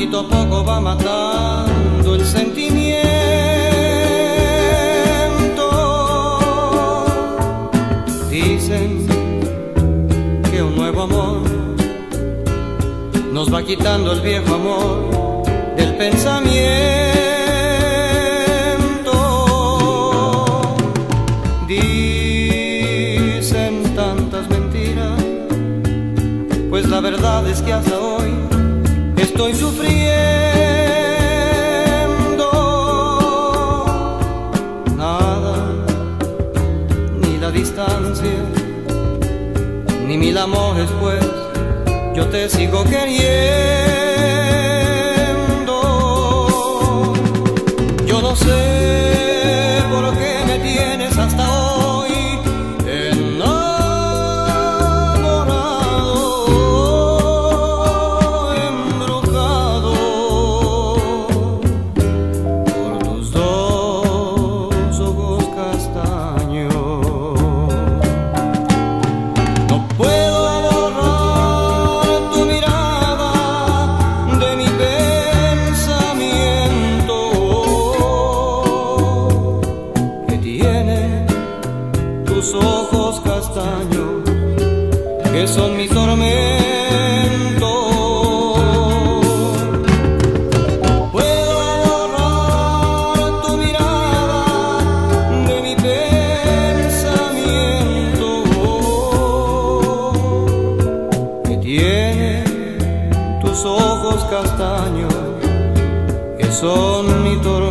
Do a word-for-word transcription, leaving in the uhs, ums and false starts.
poquito a poco va matando el sentimiento. Dicen que un nuevo amor nos va quitando el viejo amor del pensamiento. Dicen tantas mentiras, pues la verdad es que hasta hoy estoy sufriendo. Nada, ni la distancia, ni mil amores, pues yo te sigo queriendo. Yo no sé por qué me tienes hasta hoy enamorado, embrujado por tus dos ojos castaños. No puedo tus ojos castaños, que son mi tormento. Puedo borrar tu mirada de mi pensamiento, que tiene tus ojos castaños, que son mi tormento.